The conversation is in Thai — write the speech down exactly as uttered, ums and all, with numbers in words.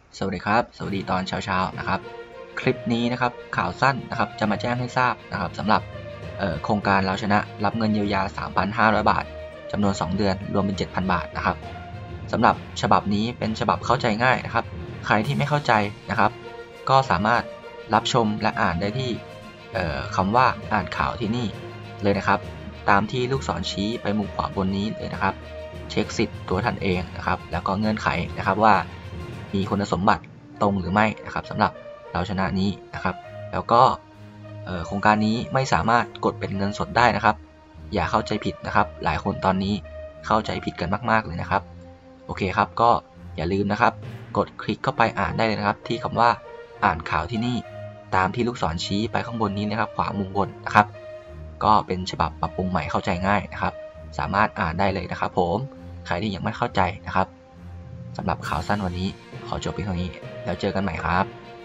สวัสดีครับสวัสดีตอนเช้าๆนะครับคลิปนี้นะครับข่าวสั้นนะครับจะมาแจ้งให้ทราบนะครับสำหรับโครงการเราชนะรับเงินเยียวยา สามพันห้าร้อย บาทจำนวนสองเดือนรวมเป็น เจ็ดพัน บาทนะครับสำหรับฉบับนี้เป็นฉบับเข้าใจง่ายนะครับใครที่ไม่เข้าใจนะครับก็สามารถรับชมและอ่านได้ที่คำว่าอ่านข่าวที่นี่เลยนะครับตามที่ลูกศรชี้ไปมุมขวาบนนี้เลยนะครับเช็คสิทธิ์ตัวท่านเองนะครับแล้วก็เงื่อนไขนะครับว่ามีคุณสมบัติตรงหรือไม่นะครับสำหรับเราชนะนี้นะครับแล้วก็โครงการนี้ไม่สามารถกดเป็นเงินสดได้นะครับอย่าเข้าใจผิดนะครับหลายคนตอนนี้เข้าใจผิดกันมากๆเลยนะครับโอเคครับก็อย่าลืมนะครับกดคลิกเข้าไปอ่านได้เลยนะครับที่คำว่าอ่านข่าวที่นี่ตามที่ลูกศรชี้ไปข้างบนนี้นะครับขวามุมบนนะครับก็เป็นฉบับปรับปรุงใหม่เข้าใจง่ายนะครับสามารถอ่านได้เลยนะครับผมใครที่ยังไม่เข้าใจนะครับสำหรับข่าวสั้นวันนี้ขอจบเพียงเท่านี้แล้วเจอกันใหม่ครับ